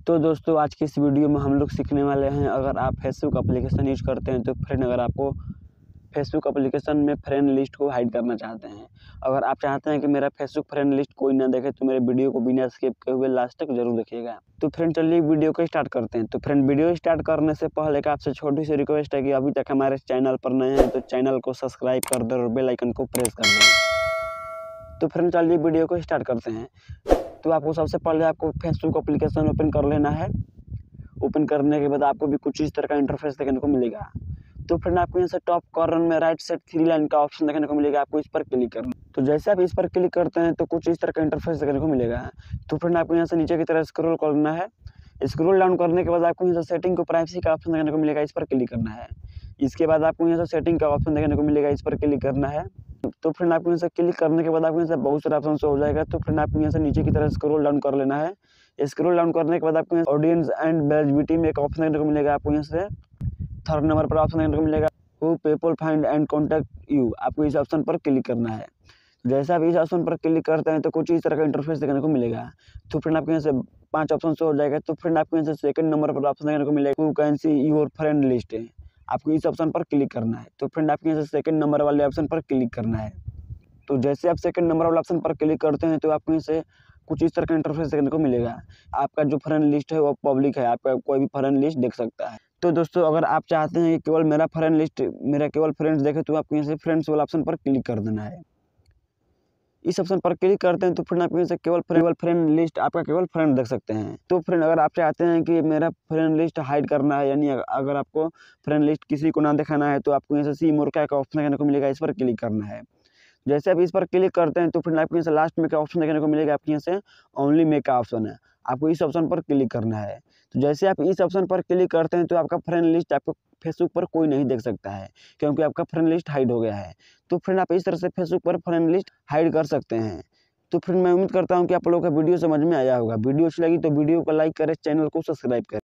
तो दोस्तों आज की इस वीडियो में हम लोग सीखने वाले हैं, अगर आप फेसबुक एप्लीकेशन यूज करते हैं तो फ्रेंड, अगर आपको फेसबुक एप्लीकेशन में फ्रेंड लिस्ट को हाइड करना चाहते हैं, अगर आप चाहते हैं कि मेरा फेसबुक फ्रेंड लिस्ट कोई ना देखे तो मेरे वीडियो को बिना स्किप किए हुए लास्ट तक जरूर देखिएगा। तो फ्रेंड चलिए वीडियो को स्टार्ट करते हैं। तो फ्रेंड वीडियो स्टार्ट करने से पहले एक आपसे छोटी सी रिक्वेस्ट है कि अभी तक हमारे चैनल पर नए हैं तो चैनल को सब्सक्राइब कर दें और बेल आइकन को प्रेस कर दें। तो फ्रेंड चलिए वीडियो को स्टार्ट करते हैं। तो आपको सबसे पहले आपको फेसबुक एप्लीकेशन ओपन कर लेना है। ओपन करने के बाद आपको भी कुछ इस तरह का इंटरफेस देखने को मिलेगा। तो फ्रेंड आपको यहाँ से टॉप कॉर्नर में राइट साइड 3 लाइन का ऑप्शन देखने को मिलेगा, आपको इस पर क्लिक करना। तो जैसे आप इस पर क्लिक करते हैं तो कुछ इस तरह का इंटरफेस देखने को मिलेगा। तो फ्रेंड आपको यहाँ से नीचे की तरफ स्क्रॉल करना है। स्क्रॉल डाउन करने के बाद आपको यहाँ से सेटिंग को प्राइवेसी का ऑप्शन देखने को मिलेगा, इस पर क्लिक करना है। इसके बाद आपको यहाँ से सेटिंग का ऑप्शन देखने को मिलेगा, इस पर क्लिक करना है। तो फ्रेंड आपको यहाँ से क्लिक करने के बाद आपको यहाँ से बहुत सारे ऑप्शन हो जाएगा। तो फ्रेंड आपको यहाँ से नीचे की तरफ स्क्रॉल डाउन कर लेना है। स्क्रॉल डाउन करने के बाद आपको ऑडियंस एंड विजिबिलिटी में एक ऑप्शन देखने को मिलेगा, आपको यहाँ से 3rd नंबर पर ऑप्शन देखने को मिलेगा, वो people find and contact you. आपको इस ऑप्शन पर क्लिक करना है। जैसे आप इस ऑप्शन पर क्लिक करते हैं तो कुछ इस तरह का इंटरफेस देखने को मिलेगा। तो फ्रेंड आपको यहाँ से 5 ऑप्शन हो जाएगा। तो फ्रेंड आपको यहाँ से 2nd नंबर पर ऑप्शन देखने को मिलेगा, you can see your friend list है। आपको इस ऑप्शन पर क्लिक करना है। तो फ्रेंड आपको यहाँ से 2nd नंबर वाले ऑप्शन पर क्लिक करना है। तो जैसे आप 2nd नंबर वाले ऑप्शन पर क्लिक करते हैं तो आपको यहाँ से कुछ इस तरह का इंटरफेस देखने को मिलेगा। आपका जो फ्रेंड लिस्ट है वो पब्लिक है, आपका कोई भी फ्रेंड लिस्ट देख सकता है। तो दोस्तों अगर आप चाहते हैं कि केवल मेरा फ्रेंड लिस्ट मेरा केवल फ्रेंड्स देखे तो आपको यहाँ से फ्रेंड्स वाला ऑप्शन पर क्लिक कर देना है। इस ऑप्शन पर क्लिक करते हैं तो फ्रेंड आपको यहाँ से केवल फ्रेंड लिस्ट आपका केवल फ्रेंड देख सकते हैं। तो फ्रेंड अगर आप चाहते हैं कि मेरा फ्रेंड लिस्ट हाइड करना है, यानी अगर आपको फ्रेंड लिस्ट किसी को ना दिखाना है तो आपको यहाँ से सी मोर का ऑप्शन देखने को मिलेगा, इस पर क्लिक करना है। जैसे आप इस पर क्लिक करते हैं तो फ्रेंड आपको यहाँ से लास्ट में का ऑप्शन देखने को मिलेगा, आपके यहाँ से ओनली मेक का ऑप्शन है, आपको इस ऑप्शन पर क्लिक करना है। तो जैसे आप इस ऑप्शन पर क्लिक करते हैं तो आपका फ्रेंड लिस्ट आपको फेसबुक पर कोई नहीं देख सकता है, क्योंकि आपका फ्रेंड लिस्ट हाइड हो गया है। तो फ्रेंड आप इस तरह से फेसबुक पर फ्रेंड लिस्ट हाइड कर सकते हैं। तो फ्रेंड मैं उम्मीद करता हूँ कि आप लोगों का वीडियो समझ में आया होगा। वीडियो अच्छी लगी तो वीडियो को लाइक करें, चैनल को सब्सक्राइब करें।